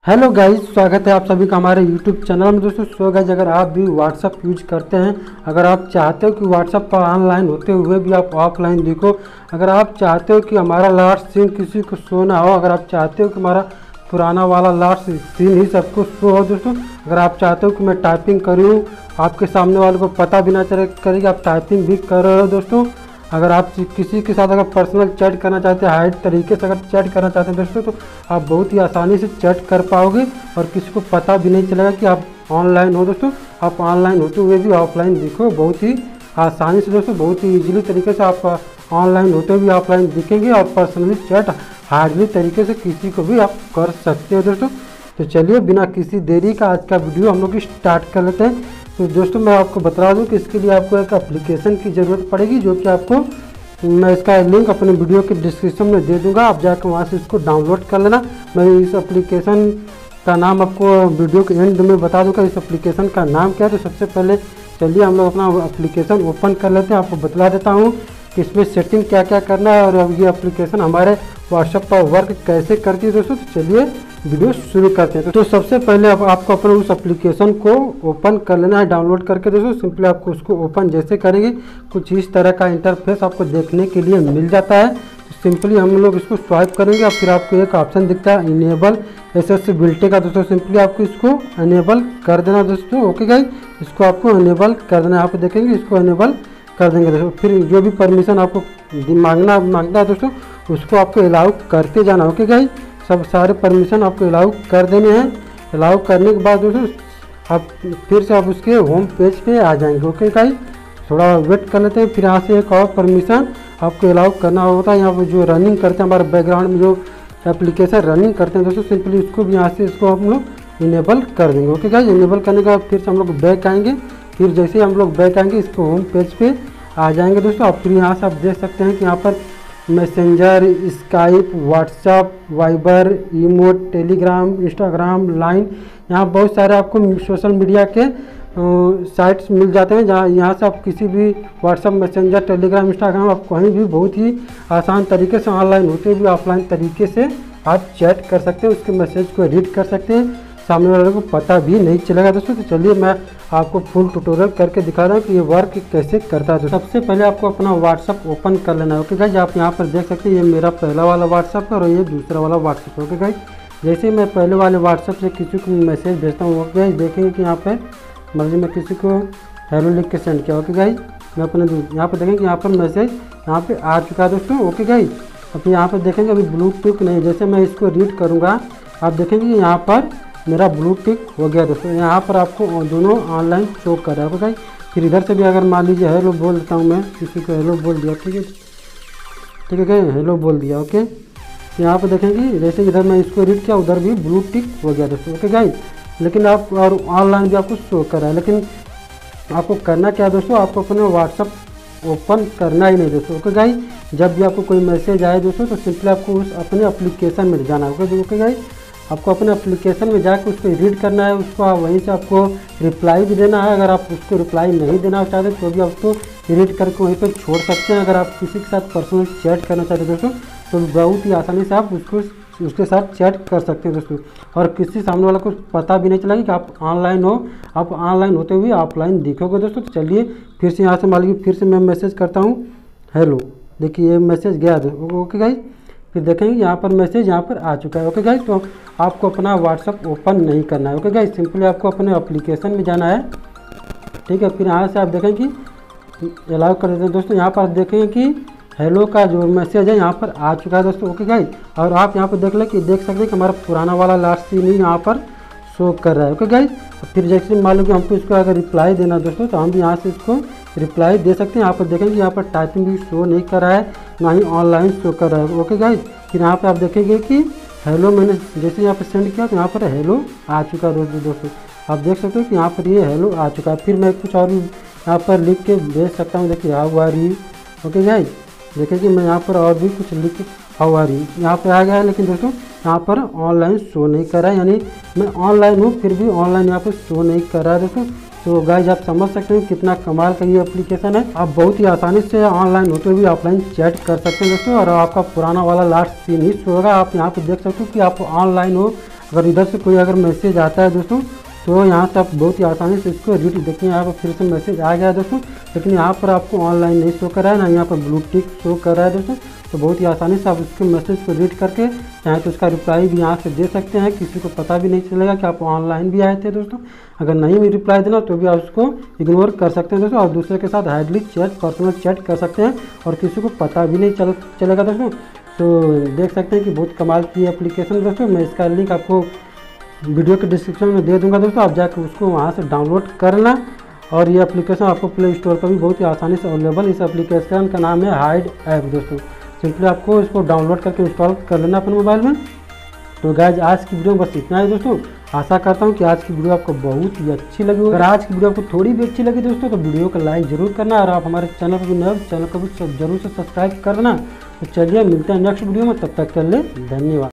Hello guys, स्वागत है आप सभी का हमारे यूट्यूब चैनल में। दोस्तों सो गाइस, अगर आप भी व्हाट्सअप यूज करते हैं, अगर आप चाहते हो कि व्हाट्सअप पर ऑनलाइन होते हुए भी आप ऑफलाइन दिखो, अगर आप चाहते हो कि हमारा लास्ट सीन किसी को शो ना हो, अगर आप चाहते हो कि हमारा पुराना वाला लास्ट सीन ही सबको शो हो दोस्तों, अगर आप चाहते हो कि मैं टाइपिंग करूँ आपके सामने वाले को पता भी ना चले करेगी आप टाइपिंग भी कर रहे हो दोस्तों, अगर आप किसी के साथ अगर पर्सनल चैट करना चाहते हैं, हाइड तरीके से अगर चैट करना चाहते हैं दोस्तों, तो आप बहुत ही आसानी से चैट कर पाओगे और किसी को पता भी नहीं चलेगा कि आप ऑनलाइन हो दोस्तों। आप ऑनलाइन होते हुए भी ऑफलाइन दिखो बहुत ही आसानी से दोस्तों, बहुत ही ईजिली तरीके से आप ऑनलाइन होते हुए भी ऑफलाइन दिखेंगे और पर्सनली चैट हार्डली तरीके से किसी को भी आप कर सकते हो दोस्तों। तो चलिए बिना किसी देरी का आज का वीडियो हम लोग स्टार्ट कर लेते हैं। तो दोस्तों मैं आपको बता दूं कि इसके लिए आपको एक एप्लीकेशन की ज़रूरत पड़ेगी, जो कि आपको मैं इसका लिंक अपने वीडियो के डिस्क्रिप्शन में दे दूंगा, आप जाकर वहां से इसको डाउनलोड कर लेना। मैं इस एप्लीकेशन का नाम आपको वीडियो के एंड में बता दूंगा इस एप्लीकेशन का नाम क्या है। तो सबसे पहले चलिए हम लोग अपना एप्लीकेशन ओपन कर लेते हैं। आपको बतला देता हूँ कि इसमें सेटिंग क्या क्या करना है और अब ये एप्लीकेशन हमारे व्हाट्सएप पर वर्क कैसे करती है दोस्तों। तो चलिए वीडियो शुरू करते हैं। तो सबसे पहले आपको अपने उस एप्लीकेशन को ओपन कर लेना है डाउनलोड करके दोस्तों। सिंपली आपको उसको ओपन जैसे करेंगे कुछ इस तरह का इंटरफेस आपको देखने के लिए मिल जाता है। तो सिंपली हम लोग इसको स्वाइप करेंगे और फिर आपको एक ऑप्शन दिखता है इनेबल एक्सेसिबिलिटी का दोस्तों। सिंपली आपको इसको इनेबल कर देना दोस्तों। ओके गाइस, इसको आपको इनेबल कर देना। आप देखेंगे इसको इनेबल कर देंगे दोस्तों। फिर जो भी परमिशन आपको मांगता है दोस्तों, उसको आपको अलाउ करते जाना। ओके गाइस, सब सारे परमिशन आपको अलाउ कर देने हैं। अलाउ करने के बाद दोस्तों आप फिर से आप उसके होम पेज पे आ जाएंगे। ओके गाइस, थोड़ा वेट कर लेते हैं। फिर यहाँ से एक और परमिशन आपको अलाउ करना होता है। यहाँ पर जो रनिंग करते हैं हमारे बैकग्राउंड में जो एप्लीकेशन रनिंग करते हैं दोस्तों, सिंपली उसको भी यहाँ से इसको हम लोग इनेबल कर देंगे। ओके गाइस, इनेबल करने के बाद फिर से हम लोग बैक आएंगे। फिर जैसे हम लोग बैक आएंगे इसको होम पेज पे आ जाएंगे दोस्तों। आप फिर यहाँ से आप देख सकते हैं कि यहाँ पर मैसेंजर, स्काइप, व्हाट्सअप, वाइबर, इमोट, टेलीग्राम, इंस्टाग्राम, लाइन, यहाँ बहुत सारे आपको सोशल मीडिया के साइट्स मिल जाते हैं, जहाँ यहाँ से आप किसी भी व्हाट्सअप, मैसेंजर, टेलीग्राम, इंस्टाग्राम आप कहीं भी बहुत ही आसान तरीके से ऑनलाइन होते हुए ऑफलाइन तरीके से आप चैट कर सकते हैं, उसके मैसेज को रीड कर सकते हैं, सामने वाले को पता भी नहीं चलेगा दोस्तों। तो चलिए मैं आपको फुल ट्यूटोरियल करके दिखा रहा हूँ कि ये वर्क कैसे करता है। तो सबसे पहले आपको अपना व्हाट्सअप ओपन कर लेना है। ओके गाइस, आप यहाँ पर देख सकते हैं ये मेरा पहला वाला व्हाट्सअप है और ये दूसरा वाला व्हाट्सअप है। ओके गाइस, जैसे मैं पहले वाले व्हाट्सअप से किसी को मैसेज भेजता हूँ, ओके गाइस देखेंगे कि यहाँ पर मर्जी मैं किसी को हेलो लिख के सेंड किया। ओके गाइस, मैं अपने यहाँ पर देखेंगे यहाँ पर मैसेज यहाँ पर आ चुका है दोस्तों। ओके गाइस, अब यहाँ पर देखेंगे अभी ब्लू टिक नहीं, जैसे मैं इसको रीड करूँगा आप देखेंगे यहाँ पर मेरा ब्लू टिक हो गया दोस्तों। यहाँ पर आपको दोनों ऑनलाइन शो कर रहा है। ओके गाइस, फिर इधर से भी अगर मान लीजिए हेलो बोल देता हूँ, मैं किसी को हेलो बोल दिया, ठीक है गाइस, हेलो बोल दिया। ओके, यहाँ पर देखेंगे जैसे इधर मैं इसको रीड किया उधर भी ब्लू टिक हो गया दोस्तों। ओके गाइस, लेकिन आप और ऑनलाइन भी आपको शो कर रहा है, लेकिन आपको करना क्या है दोस्तों, आपको अपने व्हाट्सअप ओपन करना ही नहीं दोस्तों। ओके गाइस, जब भी आपको कोई मैसेज आए दोस्तों तो सिंपली आपको उस अपने एप्लीकेशन में जाना होगा। ओके गाइस, आपको अपने एप्लीकेशन में जाकर उसको रीड करना है, उसको वहीं से आपको रिप्लाई भी देना है। अगर आप उसको रिप्लाई नहीं देना चाहते तो भी आपको रीड करके वहीं पर छोड़ सकते हैं। अगर आप किसी के साथ पर्सनल चैट करना चाहते हैं दोस्तों, तो बहुत ही आसानी से आप उसके साथ चैट कर सकते हैं दोस्तों, और किसी सामने वाला को पता भी नहीं चलेगा कि आप ऑनलाइन हो। आप ऑनलाइन होते हुए ऑफलाइन दिखोगे दोस्तों। तो चलिए फिर से यहाँ से मान लीजिए फिर से मैं मैसेज करता हूँ हेलो, देखिए ये मैसेज गया। ओके गाइस, फिर देखेंगे यहाँ पर मैसेज यहाँ पर आ चुका है। ओके गाइस, तो आपको अपना व्हाट्सअप ओपन नहीं करना है। ओके गाइस, सिंपली आपको अपने एप्लीकेशन में जाना है, ठीक है। फिर यहाँ से आप देखेंगे कि अलाउ कर देते हैं दोस्तों। यहाँ पर आप देखेंगे कि हेलो का जो मैसेज है यहाँ पर आ चुका है दोस्तों। ओके गाइस, और आप यहाँ पर देख सकते हैं कि हमारा पुराना वाला लास्ट सीन ही यहाँ पर शो कर रहा है। ओके गाइस, फिर जैसे मान लो कि हमको इसको अगर रिप्लाई देना दोस्तों, तो हम भी यहाँ से इसको रिप्लाई दे सकते हैं। यहाँ पर देखेंगे यहाँ पर टाइपिंग भी शो नहीं कर रहा है, ना ही ऑनलाइन शो कर रहा है। ओके गाइस, फिर यहाँ पे आप देखेंगे कि हेलो मैंने जैसे यहाँ पर सेंड किया तो यहाँ पर हेलो आ चुका है दोस्तों। आप देख सकते हो कि यहाँ पर ये हेलो आ चुका है। फिर मैं कुछ और भी यहाँ पर लिख के भेज सकता हूँ, देखिए how are you. Okay guys, देखिए कि मैं यहाँ पर और भी कुछ लिख के हाउ आर यू यहाँ पर आ गया है, लेकिन दोस्तों यहाँ पर ऑनलाइन शो नहीं कर रहा है, यानी मैं ऑनलाइन हूँ फिर भी ऑनलाइन यहाँ पर शो नहीं कर रहा है दोस्तों। तो गाइज आप समझ सकते हैं कितना कमाल का ये एप्लीकेशन है। आप बहुत ही आसानी से ऑनलाइन होते हुए ऑफलाइन चैट कर सकते हैं दोस्तों, और आपका पुराना वाला लास्ट सीन ही शो होगा। आप यहाँ पे देख सकते हो कि आप ऑनलाइन हो, अगर इधर से कोई अगर मैसेज आता है दोस्तों तो यहाँ से आप बहुत ही आसानी से इसको रीड, देखिए यहाँ पर फिर से मैसेज आ गया है दोस्तों, लेकिन यहाँ पर आपको ऑनलाइन नहीं शो कर रहा है ना, यहाँ पर ब्लू टिक शो कर रहा है दोस्तों। तो बहुत ही आसानी से आप उसके मैसेज को रीड करके चाहे तो उसका रिप्लाई भी यहाँ से दे सकते हैं, किसी को पता भी नहीं चलेगा कि आप ऑनलाइन भी आए थे दोस्तों। अगर नहीं भी रिप्लाई देना तो भी आप उसको इग्नोर कर सकते हैं दोस्तों, और दूसरे के साथ हाइडली चैट, पर्सनल चैट कर सकते हैं और किसी को पता भी नहीं चलेगा दोस्तों। तो देख सकते हैं कि बहुत कमाल की एप्लीकेशन दोस्तों। मैं इसका लिंक आपको वीडियो के डिस्क्रिप्शन में दे दूंगा दोस्तों, आप जाकर उसको वहाँ से डाउनलोड करना। और ये एप्लीकेशन आपको प्ले स्टोर पर भी बहुत ही आसानी से अवेलेबल। इस एप्लीकेशन का नाम है हाइड ऐप दोस्तों। सिंपली आपको इसको डाउनलोड करके इंस्टॉल कर लेना अपने मोबाइल में। तो गाइज आज की वीडियो में बस इतना ही दोस्तों। आशा करता हूँ कि आज की वीडियो आपको बहुत ही अच्छी लगी होगी। अगर आज की वीडियो आपको थोड़ी भी अच्छी लगी दोस्तों तो वीडियो को लाइक जरूर करना, और आप हमारे चैनल पर भी नए चैनल को भी जरूर से सब्सक्राइब करना। तो चलिए मिलते हैं नेक्स्ट वीडियो में, तब तक के लिए धन्यवाद।